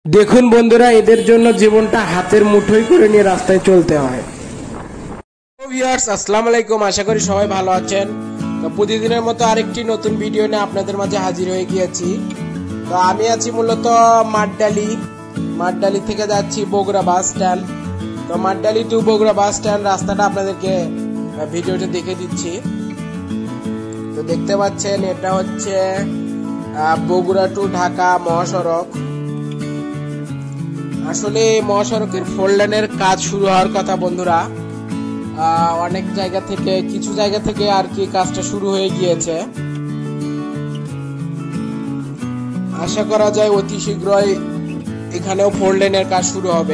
দেখুন বন্ধুরা, এদের জন্য জীবনটা হাতের মুঠোয় করে নিয়ে রাস্তায় চলতে হয়। ভিউয়ার্স, আসসালামু আলাইকুম। আশা করি সবাই ভালো আছেন। তো প্রতিদিনের মতো আরেকটি নতুন ভিডিও নিয়ে আপনাদের মাঝে হাজির হয়ে গিয়েছি। তো আমি আছি মূলত মাঠডালি থেকে যাচ্ছি বগুড়া বাস স্ট্যান্ড। তো Mathdali to Bogura bus stand রাস্তাটা আপনাদেরকে ভিডিওতে দেখে দিচ্ছি। তো দেখতে পাচ্ছেন, এটা হচ্ছে বগুড়া টু ঢাকা মহাসড়ক। আসলে মহাসড়কের 4 লেনের কাজ শুরু হওয়ার কথা বন্ধুরা। অনেক জায়গা থেকে, কিছু জায়গা থেকে আর কি কাজটা শুরু হয়ে গিয়েছে। আশা করা যায় অতি শীঘ্রই এখানেও 4 লেনের কাজ শুরু হবে।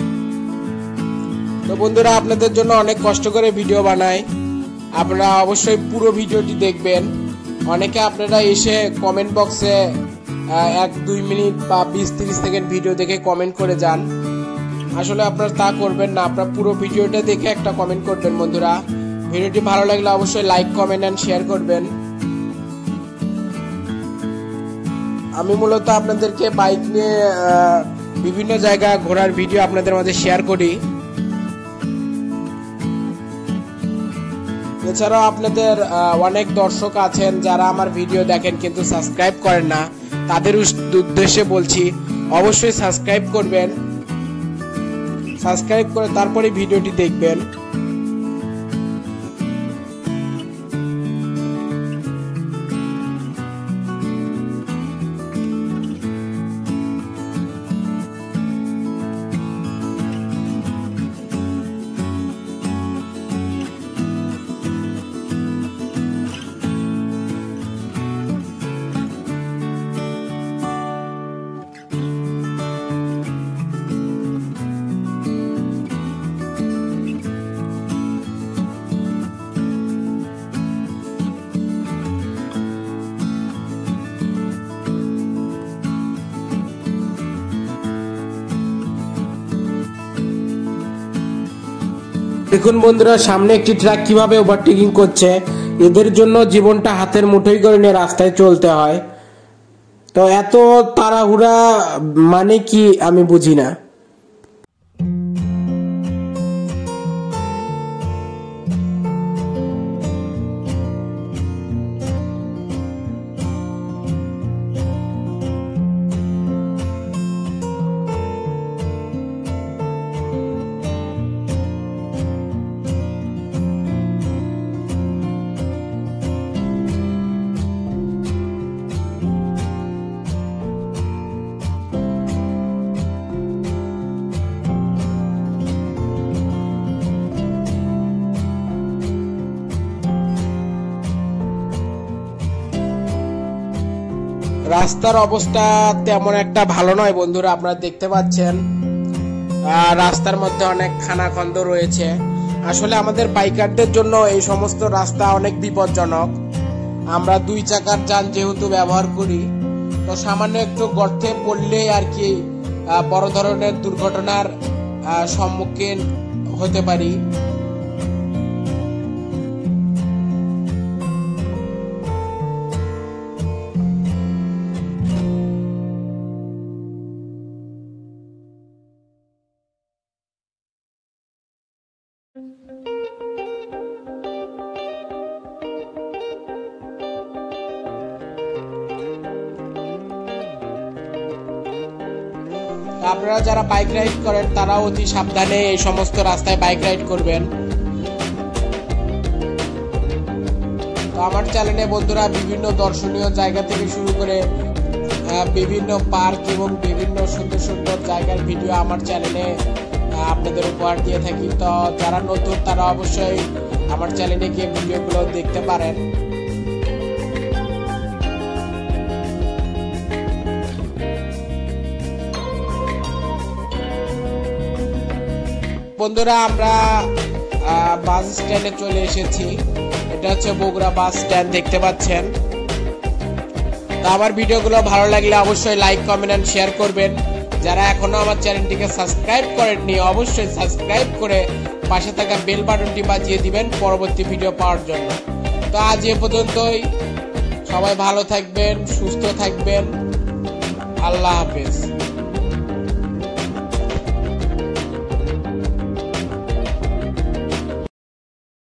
তো বন্ধুরা, আপনাদের জন্য অনেক কষ্ট করে ভিডিও বানাই, আপনারা অবশ্যই পুরো ভিডিওটি দেখবেন। অনেকে আপনারা এসে কমেন্ট বক্সে 1-2 মিনিট বা 20-30 সেকেন্ড ভিডিও দেখে কমেন্ট করে যান। আসলে আপনারা তা করবেন না, আপনারা পুরো ভিডিওটা দেখে একটা কমেন্ট করবেন বন্ধুরা। ভিডিওটি ভালো লাগলে অবশ্যই লাইক, কমেন্ট এন্ড শেয়ার করবেন। আমি মূলত আপনাদেরকে বাইক নিয়ে বিভিন্ন জায়গা ঘোরার ভিডিও আপনাদের মাঝে শেয়ার করি। এছাড়াও আপনাদের অনেক দর্শক আছেন যারা আমার ভিডিও দেখেন কিন্তু সাবস্ক্রাইব করেন না। তাদের উদ্দেশ্যে বলছি, অবশ্যই সাবস্ক্রাইব করবেন। সাবস্ক্রাইব করে তারপরে ভিডিওটি দেখবেন। দেখুন বন্ধুরা, সামনে একটি ট্রাক কিভাবে ওভারটেকিং করছে। এদের জন্য জীবনটা হাতের মুঠোয় করে নিয়ে রাস্তায় চলতে হয়। তো এত তাড়াহুড়া মানে কি আমি বুঝি না। রাস্তার অবস্থা তেমন একটা ভালো নয় বন্ধুরা, আপনারা দেখতে পাচ্ছেন। রাস্তার মধ্যে অনেক খানাখন্দ রয়েছে। আসলে আমাদের বাইকারদের জন্য এই সমস্ত রাস্তা অনেক বিপজ্জনক। আমরা 2 চাকার যান যেহেতু ব্যবহার করি, তো সামান্য একটু গর্তে পড়লেই আর কি বড় ধরনের দুর্ঘটনার সম্মুখীন হতে পারি। আপনারা যারা বাইক রাইড করেন তারা অতি সাবধানে এই সমস্ত রাস্তায় বাইক রাইড করবেন। তো আমার চ্যানেলে বন্ধুরা বিভিন্ন দর্শনীয় জায়গা থেকে শুরু করে বিভিন্ন পার্ক এবং বিভিন্ন সুন্দর সুন্দর জায়গার ভিডিও আমার চ্যানেলে আপনাদের উপহার দিয়ে থাকি। তো যারা নতুন তারা অবশ্যই আমার চ্যানেলে গিয়ে ভিডিওগুলো দেখতে পারেন। বন্ধুরা, আমরা বাস স্ট্যান্ডে চলে এসেছি। এটা হচ্ছে বগুড়া বাস স্ট্যান্ড, দেখতে পাচ্ছেন। তো আমার ভিডিওগুলো ভালো লাগলে অবশ্যই লাইক, কমেন্ট এন্ড শেয়ার করবেন। যারা এখনো আমার চ্যানেলটিকে সাবস্ক্রাইব করেননি অবশ্যই সাবস্ক্রাইব করে পাশে থাকা বেল বাটনটি বাজিয়ে দিবেন পরবর্তী ভিডিও পাওয়ার জন্য। তো আজ এ পর্যন্তই। সবাই ভালো থাকবেন, সুস্থ থাকবেন। আল্লাহ হাফেজ।